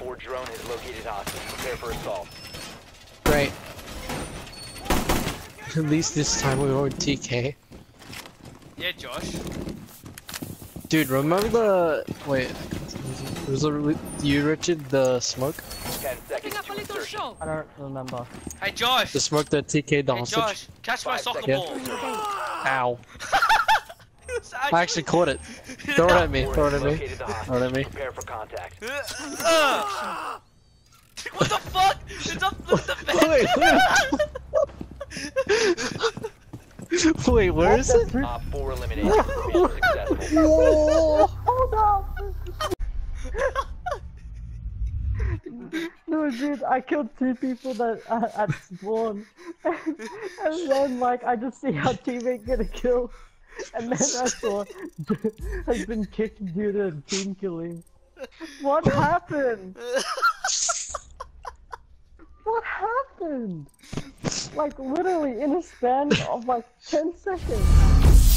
4 drone has located hostage. Prepare for assault. Great. At least this time we won't TK. Yeah, Josh. Dude, remember the... Wait. Was it you, Richard, the smoke? 10 seconds to insertion. I don't remember. Hey, Josh. The smoke that TK'd the Hey, hostage? Josh. Catch my 5 soccer seconds ball. to insertion. Ow. It's I actually caught it. Throw it at me, throw it at me. Located the Throw it at me. hostage. Prepare for contact. What the fuck? It's up the Wait, wait, where is it? Op 4 eliminated. Mission successful. Whoa! Hold up! No, dude, I killed 2 people that at spawn, and then like I just see our teammate get a kill, and then I saw has been kicked due to team killing. What happened? What happened? Like literally in a span of like 10 seconds.